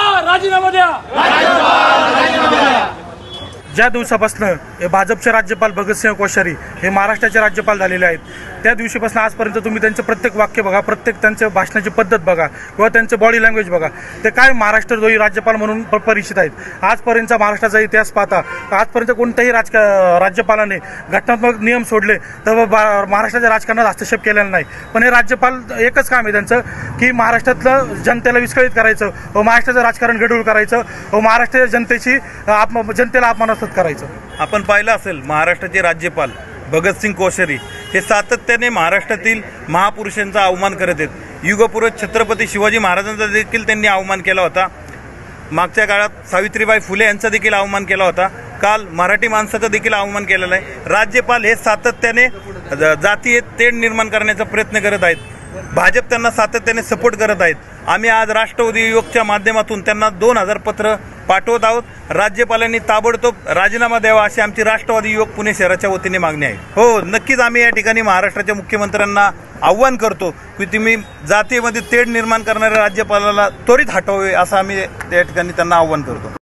राजीनामा द्या। ज्या दिवसापासून भाजपचे राज्यपाल भगतसिंह कोश्यारी हे महाराष्ट्राचे राज्यपाल झालेले आहेत त्या दिवशीपासून आजपर्यंत तुम्ही त्यांचे प्रत्येक वाक्य बघा, प्रत्येक त्यांच्या भाषणाची पद्धत बघा किंवा त्यांचे बॉडी लँग्वेज बघा, ते काय महाराष्ट्रद्रोही राज्यपाल म्हणून परिचित आहेत। आजपर्यंतचा महाराष्ट्राचा इतिहास पाहता आजपर्यंत कोणत्याही राज्यपालाने घटनात्मक नियम सोडले तर महाराष्ट्राच्या राजकारणात हस्तक्षेप केलेला नाही। पण हे राज्यपाल एकच काम आहे त्यांचं की महाराष्ट्रातलं जनतेला विस्कळीत करायचं व महाराष्ट्राचं राजकारण गढूळ करायचं व महाराष्ट्राच्या जनतेला अपमानास्पद करायचं। आपण पाहिलं असेल महाराष्ट्राचे राज्यपाल भगतसिंह कोश्यारी हे सातत्याने महाराष्ट्रातील महापुरुषांचा अवमान करत आहेत। युगपुरुष छत्रपती शिवाजी महाराजांचा देखील त्यांनी अवमान केला होता। मागच्या काळात सावित्रीबाई फुले यांचा देखील अवमान केला होता। काल मराठी माणसाचा देखील अवमान केलेला आहे। राज्यपाल हे सातत्याने जातीय तेढ निर्माण करण्याचा प्रयत्न करत आहेत। भाजप त्यांना सातत्याने सपोर्ट करत आहेत। आम्ही आज राष्ट्रवादी युवकच्या माध्यमातून त्यांना 2000 पत्र पाठवत आहोत। राज्यपालांनी ताबडतोब राजीनामा द्यावा अशी आमची राष्ट्रवादी युवक पुणे शहराच्या वतीने मागणी आहे। हो, नक्कीच आम्ही या ठिकाणी महाराष्ट्राच्या मुख्यमंत्र्यांना आव्हान करतो की तुम्ही जातीमध्ये तेढ निर्माण करणाऱ्या राज्यपालाला त्वरित हटवावे असं आम्ही त्या ठिकाणी त्यांना आव्हान करतो।